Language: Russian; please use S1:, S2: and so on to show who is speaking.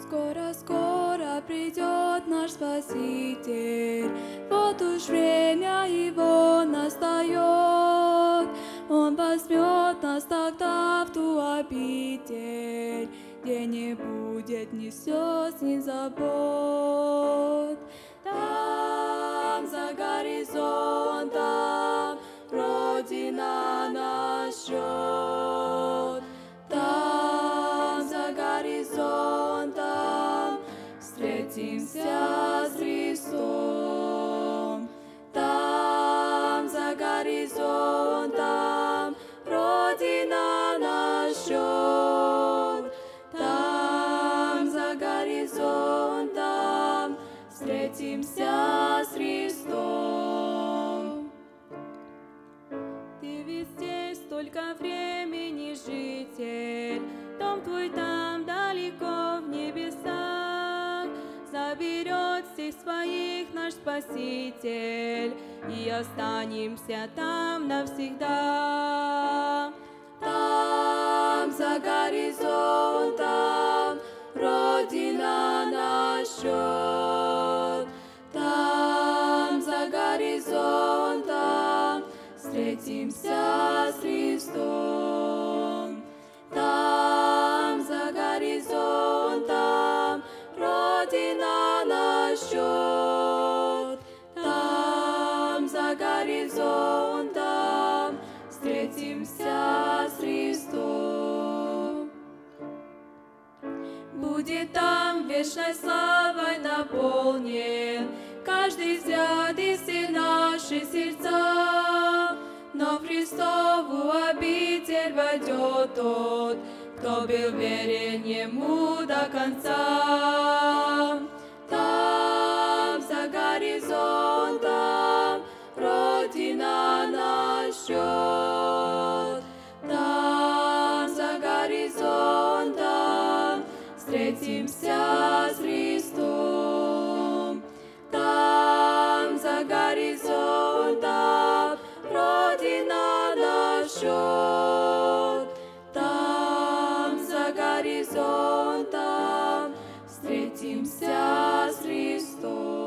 S1: Скоро придет наш Спаситель, вот уж время Его настает. Он возьмет нас тогда в ту обитель, где не будет ни слез, ни забот. Там, за горизонтом, Родина нас ждет. Там, за горизонтом, встретимся с Христом. Там, за горизонтом, Родина нас ждет. Там, за горизонтом, встретимся с Христом. Ты ведь здесь столько времени, житель, дом твой там далеко в небесах. Заберет всех своих наш Спаситель, и останемся там навсегда. Там, за горизонтом, Родина нас ждет. Там, за горизонтом, встретимся с Христом. Там, за горизонтом, Родина нас ждет. Там, за горизонтом, встретимся с Христом. Будет там вечной славой наполнен каждый взгляд и все наши сердца. Но в Христову обитель войдет тот, кто был верен Ему до конца. Там, за горизонтом, Родина нас ждет. Там, за горизонтом, встретимся с Христом. Там, за горизонтом, Родина нас ждет. Там, за горизонтом, встретимся с Христом.